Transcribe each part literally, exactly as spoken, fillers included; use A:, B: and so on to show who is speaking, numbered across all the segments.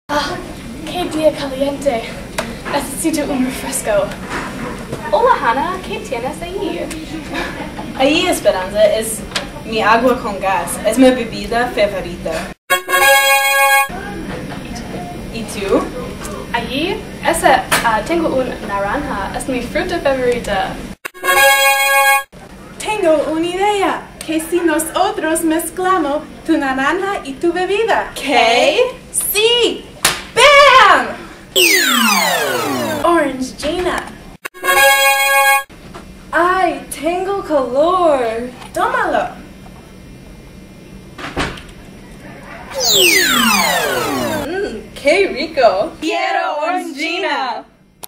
A: Ah, qué día caliente. Necesito un refresco. Hola, Hannah, ¿qué tienes ahí?
B: Ahí, Esperanza, es mi agua con gas. Es mi bebida favorita. ¿Y tú?
A: Ahí, esa, uh, tengo un naranja. Es mi fruta favorita.
C: Tengo una idea. Que si nosotros mezclamos tu naranja y tu bebida.
B: ¿Qué?
C: ¡Sí! ¡Bam! Orangina.
B: ¡Ay, tengo calor!
C: Tómalo.
B: Mmm, ¡qué rico! ¡Quiero orangina!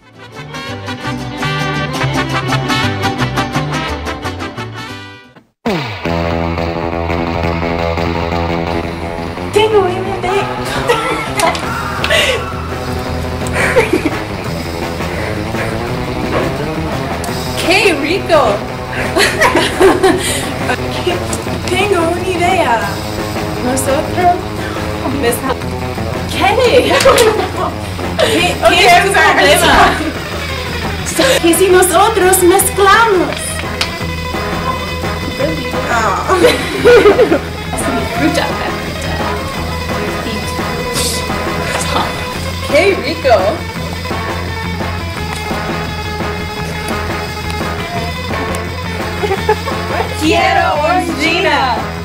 C: Tengo una idea.
B: ¡Qué rico!
C: Tengo una idea. Nosotros mezclamos.
B: ¿Qué? ¿Qué,
C: Ok,
B: ¿qué es tu
C: sorry,
B: problema?
C: Que si nosotros mezclamos. Ah.
A: Es mi fruta favorita.
B: ¡Qué rico! ¡Quiero orangina!